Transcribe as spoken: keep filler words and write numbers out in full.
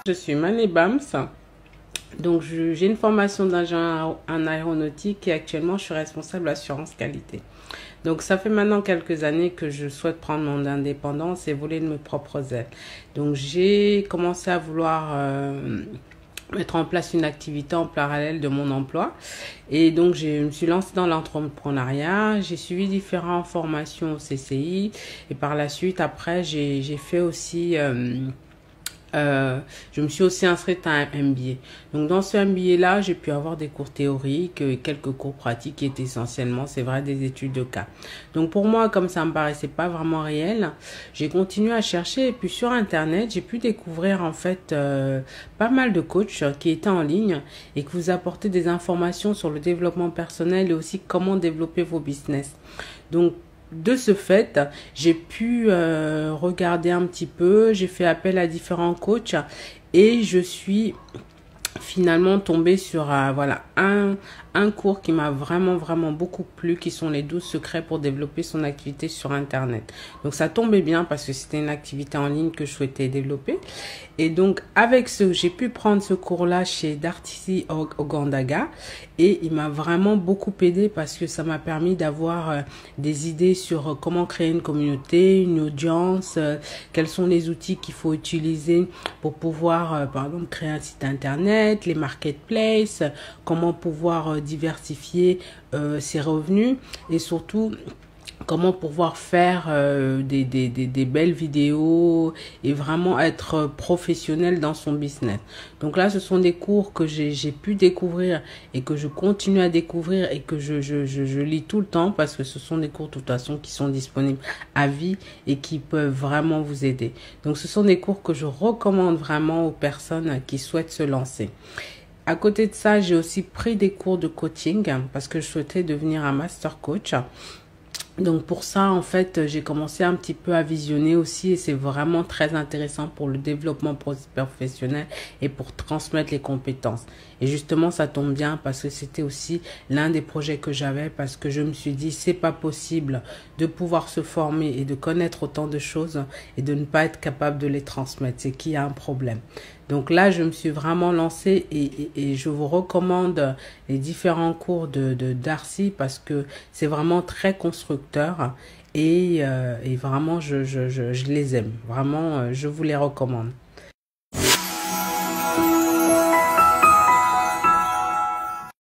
Je suis Mané Bams, donc j'ai une formation d'ingénieur en aéronautique et actuellement je suis responsable assurance qualité. Donc ça fait maintenant quelques années que je souhaite prendre mon indépendance et voler de mes propres ailes. Donc j'ai commencé à vouloir euh, mettre en place une activité en parallèle de mon emploi. Et donc, je me suis lancée dans l'entrepreneuriat. J'ai suivi différentes formations au C C I. Et par la suite, après, j'ai fait aussi... Euh, Euh, je me suis aussi inscrite à un M B A. Donc dans ce M B A-là, j'ai pu avoir des cours théoriques et quelques cours pratiques qui étaient essentiellement, c'est vrai, des études de cas. Donc pour moi, comme ça me paraissait pas vraiment réel, j'ai continué à chercher et puis sur Internet, j'ai pu découvrir en fait euh, pas mal de coachs qui étaient en ligne et qui vous apportaient des informations sur le développement personnel et aussi comment développer vos business. Donc de ce fait, j'ai pu euh, regarder un petit peu, j'ai fait appel à différents coachs et je suis finalement tombée sur euh, voilà un, un cours qui m'a vraiment vraiment beaucoup plu, qui sont les douze secrets pour développer son activité sur Internet. Donc ça tombait bien parce que c'était une activité en ligne que je souhaitais développer. Et donc avec ce, j'ai pu prendre ce cours-là chez Darty Ogandaga et il m'a vraiment beaucoup aidé parce que ça m'a permis d'avoir euh, des idées sur euh, comment créer une communauté, une audience, euh, quels sont les outils qu'il faut utiliser pour pouvoir euh, par exemple créer un site internet, les marketplaces, comment pouvoir euh, diversifier euh, ses revenus et surtout comment pouvoir faire euh, des, des, des, des belles vidéos et vraiment être professionnel dans son business. Donc là, ce sont des cours que j'ai pu découvrir et que je continue à découvrir et que je, je, je, je lis tout le temps parce que ce sont des cours de toute façon qui sont disponibles à vie et qui peuvent vraiment vous aider. Donc ce sont des cours que je recommande vraiment aux personnes qui souhaitent se lancer. À côté de ça, j'ai aussi pris des cours de coaching parce que je souhaitais devenir un master coach. Donc pour ça, en fait, j'ai commencé un petit peu à visionner aussi et c'est vraiment très intéressant pour le développement professionnel et pour transmettre les compétences. Et justement, ça tombe bien parce que c'était aussi l'un des projets que j'avais parce que je me suis dit, c'est pas possible de pouvoir se former et de connaître autant de choses et de ne pas être capable de les transmettre. C'est qu'il y a un problème. Donc là, je me suis vraiment lancée et, et, et je vous recommande les différents cours de, de Darty parce que c'est vraiment très constructeur et, euh, et vraiment, je, je, je, je les aime. Vraiment, je vous les recommande.